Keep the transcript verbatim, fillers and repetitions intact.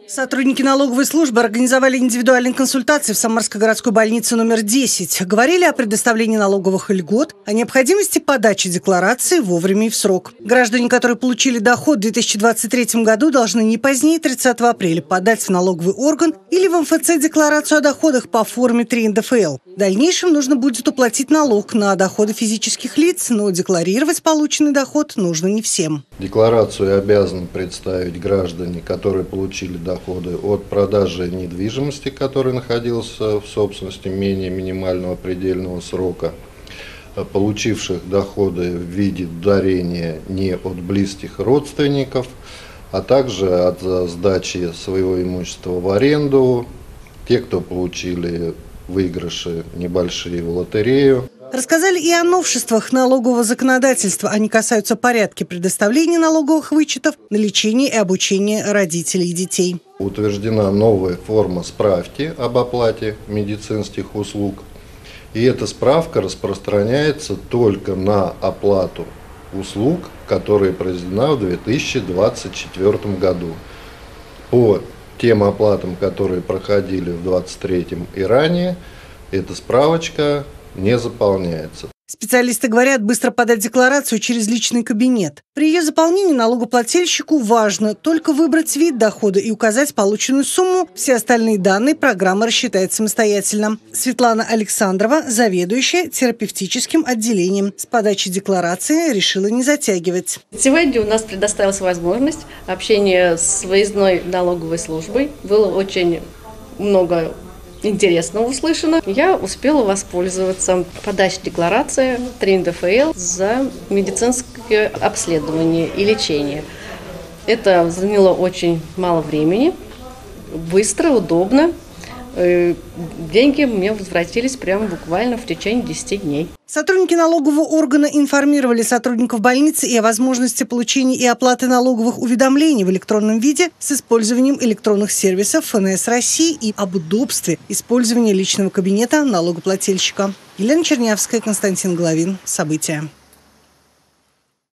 Сотрудники налоговой службы организовали индивидуальные консультации в Самарской городской больнице номер десять. Говорили о предоставлении налоговых льгот, о необходимости подачи декларации вовремя и в срок. Граждане, которые получили доход в две тысячи двадцать третьем году, должны не позднее тридцатого апреля подать в налоговый орган или в эм эф цэ декларацию о доходах по форме три эн дэ эф эл. В дальнейшем нужно будет уплатить налог на доходы физических лиц, но декларировать полученный доход нужно не всем. Декларацию обязаны представить граждане, которые получили доходы от продажи недвижимости, которая находилась в собственности менее минимального предельного срока, получивших доходы в виде дарения не от близких родственников, а также от сдачи своего имущества в аренду, те, кто получили выигрыши небольшие в лотерею. Рассказали и о новшествах налогового законодательства. Они касаются порядка предоставления налоговых вычетов на лечение и обучение родителей и детей. Утверждена новая форма справки об оплате медицинских услуг. И эта справка распространяется только на оплату услуг, которая произведена в две тысячи двадцать четвёртом году. По тем оплатам, которые проходили в две тысячи двадцать третьем и ранее, эта справочка не заполняется. Специалисты говорят, быстро подать декларацию через личный кабинет. При ее заполнении налогоплательщику важно только выбрать вид дохода и указать полученную сумму. Все остальные данные программа рассчитает самостоятельно. Светлана Александрова, заведующая терапевтическим отделением, с подачей декларации решила не затягивать. Сегодня у нас предоставилась возможность общения с выездной налоговой службой. Было очень много интересного услышано. Я успела воспользоваться подачей декларации три эн дэ эф эл за медицинское обследование и лечение. Это заняло очень мало времени, быстро, удобно. Деньги мне возвратились прямо буквально в течение десяти дней. Сотрудники налогового органа информировали сотрудников больницы и о возможности получения и оплаты налоговых уведомлений в электронном виде с использованием электронных сервисов эф эн эс России и об удобстве использования личного кабинета налогоплательщика. Елена Чернявская, Константин Головин. События.